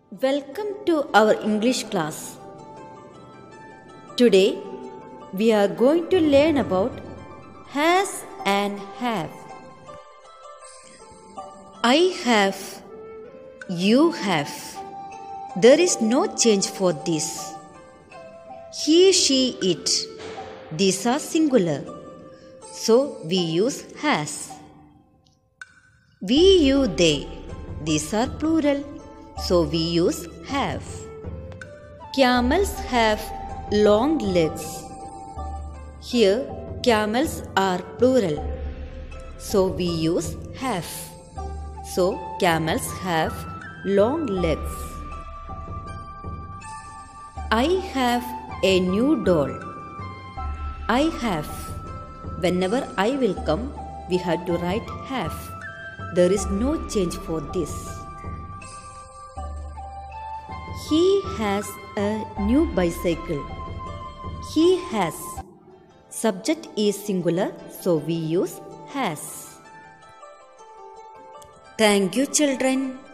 Welcome to our English class. Today we are going to learn about has and have. I have, you have. There is no change for this. He, she, it. These are singular, so we use has. We, you, they. These are plural, so we use have. Camels have long legs. Here, camels are plural, so we use have. So, camels have long legs. I have a new doll. I have. Whenever I will come, we have to write have. There is no change for this. He has a new bicycle. He has. Subject is singular, so we use has. Thank you, children.